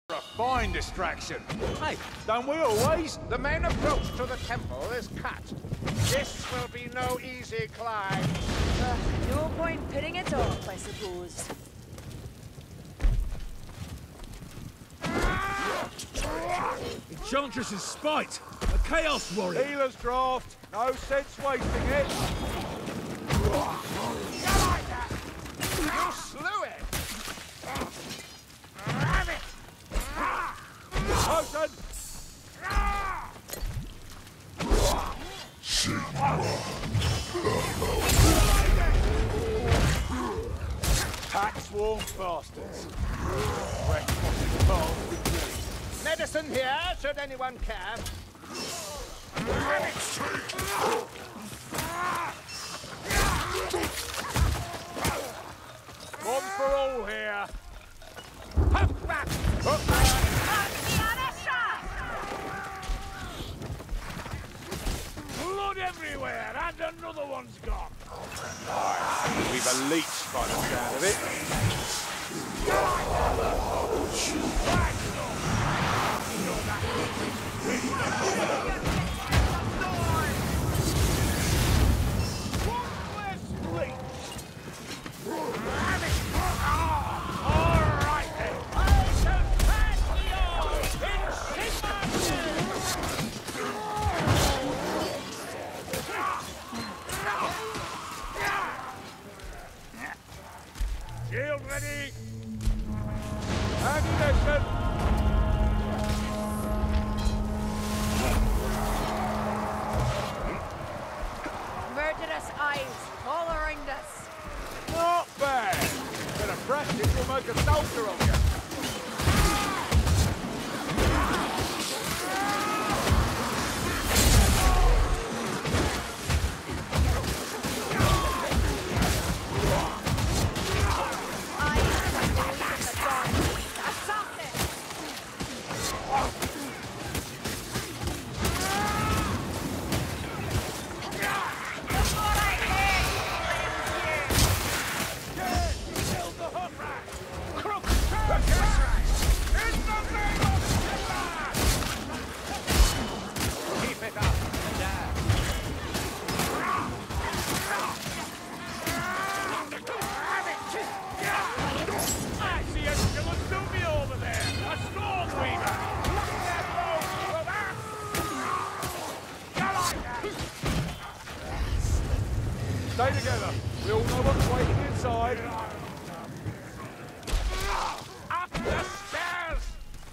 A fine distraction. Hey, don't we always? The main approach to the temple is cut. This will be no easy climb. No point pitting it off, I suppose. Enchantress's spite! A chaos warrior! Healer's draft. No sense wasting it. You like that? You slew it! Potion! Pack swarm bastards. Medicine here, should anyone care. One for all here. Hook back! Hook back! Blood everywhere, and another one's gone! We've a leech by the sound of it. Shield ready! Ammunition! Murderous eyes all around us. Not bad. Better practice will make a soldier of you. Stay together. We all know what's waiting inside. Up the stairs!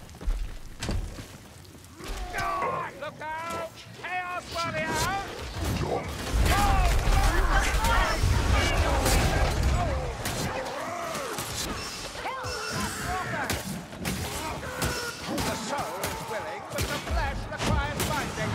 Look out! Chaos warrior! The soul is willing, but the flesh requires binding.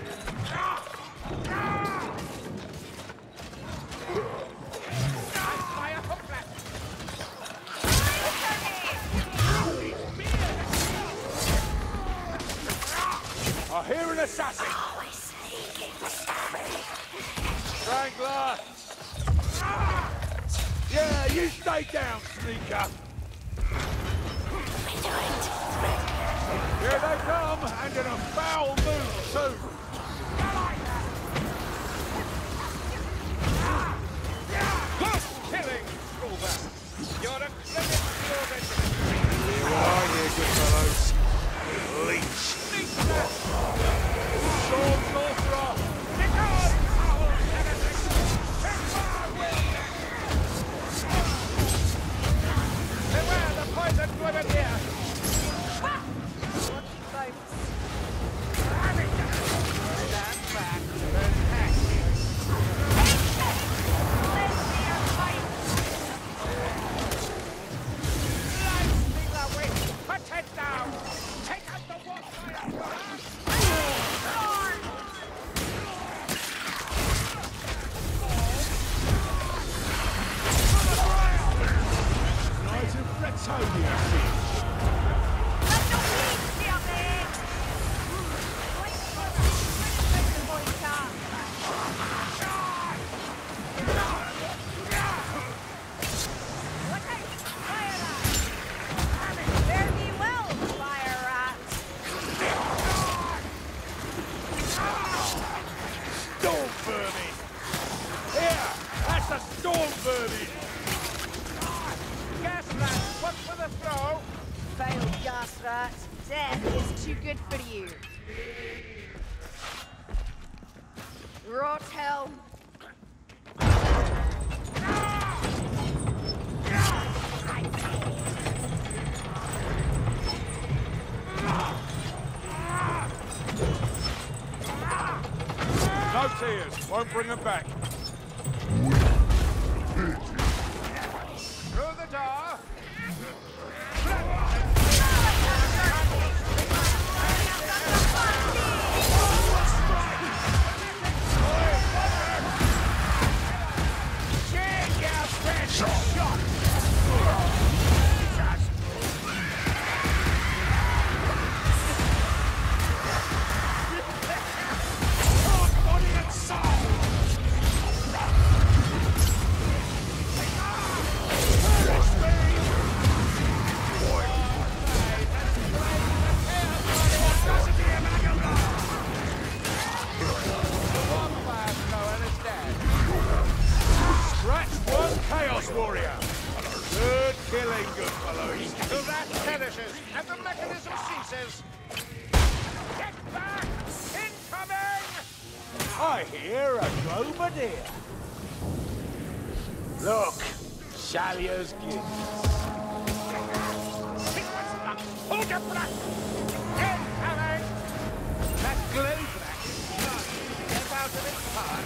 Fire hooklet! I hear an assassin. Strangler. Yeah, you stay down, sneaker. Here they come, and in a foul mood too. Killing, Screwback! You're a credit to your regiment. Here we are, here, good fellows. Leech. Sword sorcerer. Begone, foul heretic! Beware the poison grenadier! Stand back. Strat. Death is too good for you. Rot hell. No tears. Won't bring them back. Through the door. Warrior. Good killing, good fellows. Till that perishes and the mechanism ceases. Get back! Incoming! I hear a Globadier. Look, Shalia's gift. Hold your breath! Incoming! That Globrak is mine. Get out of its path.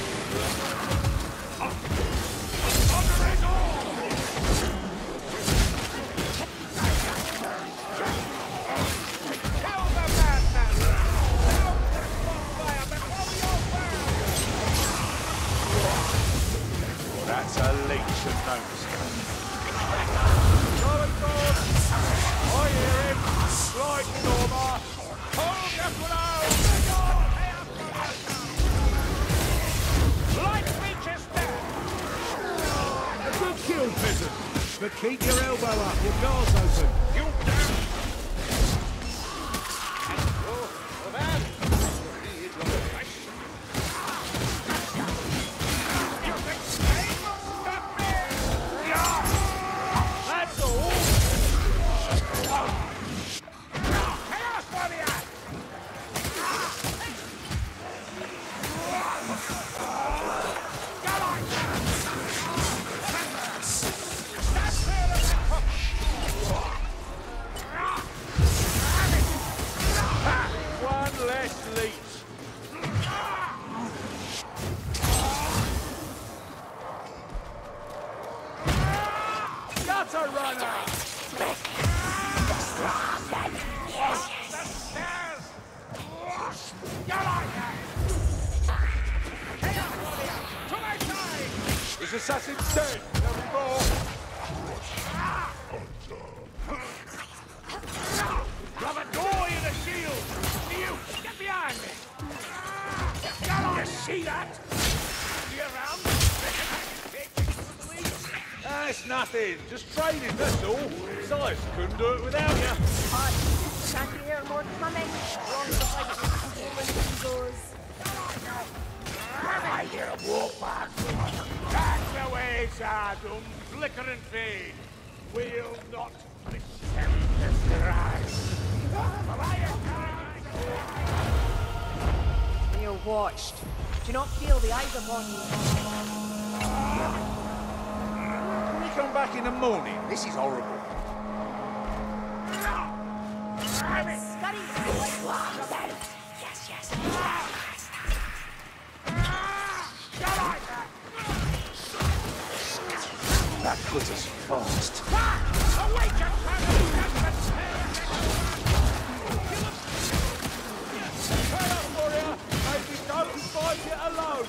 That's a leech of notice. Going forward! I hear him! Right, Norma! Hold your blow! Light reaches there! A good kill, peasant! But keep your elbow up, your guard's open. You damn! Oh, man! That's all! Chaos Warrior! One less leech. Gutter runner! This assassin's dead. There'll be more. Grab a door in a shield! You, get behind me! You see that? You around? That's nothing. Just training, that's all. Besides, couldn't do it without you. Hot. Can't you hear more coming? Long as the fight goes. I hear a walk back. That's the way, Sardum. Flicker and fade. We'll not attempt this rise. You're watched. Do not feel the eyes upon you. Can we come back in the morning? This is horrible. Scuddy! Yes. That puts us fast. Awaken, Chaos Warrior! Maybe don't fight it alone!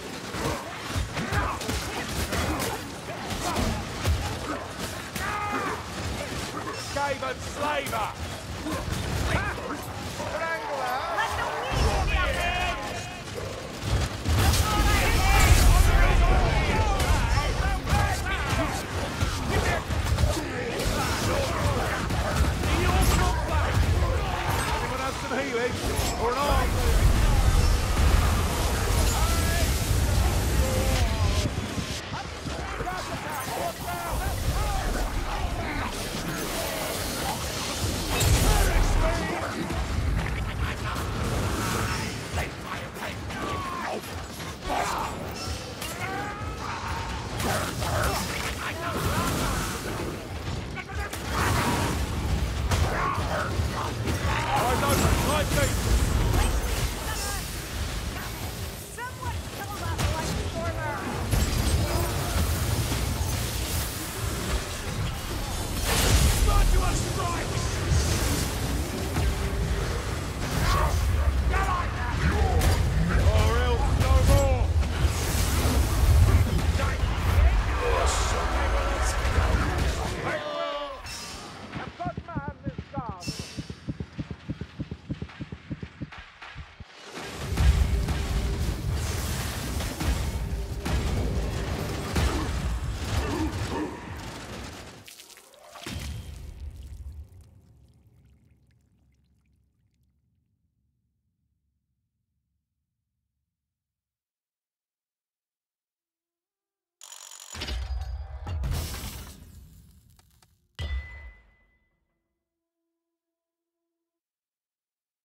Skaven slaver! Let the wind be ahead! Anyone have some healing? Or an arm?